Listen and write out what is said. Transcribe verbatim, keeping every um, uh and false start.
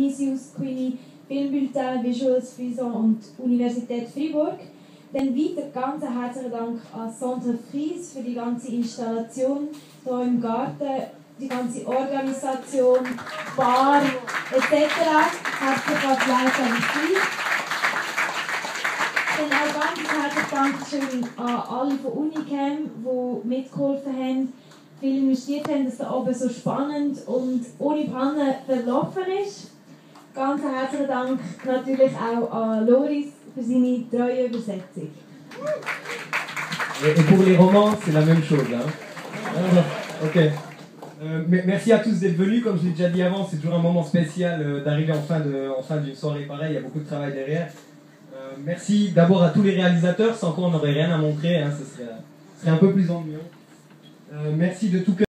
Canisius, Queenie, Filmbulletin, Visuals, Frison und Universität Fribourg. Dann weiter ganz herzlichen Dank an Centre Fries für die ganze Installation hier im Garten, die ganze Organisation, Bar et cetera. Herzlichen Applaus an Fries. Dann auch ganz herzlichen Dankeschön an alle von Unicam, die mitgeholfen haben, viel investiert haben, dass da oben so spannend und ohne Pannen verlaufen ist. Ganz herzlichen Dank natürlich auch an Loris für seine treue Übersetzung. Et pour les romans, c'est la même chose. Hein. Ok. Euh, merci à tous d'être venus. Comme je l'ai déjà dit avant, c'est toujours un moment spécial euh, d'arriver en fin de, en fin d'une soirée pareille. Il y a beaucoup de travail derrière. Euh, merci d'abord à tous les réalisateurs. Sans quoi on n'aurait rien à montrer. Hein. Ce serait, ce serait un peu plus ennuyant. Euh, merci de tout cœur.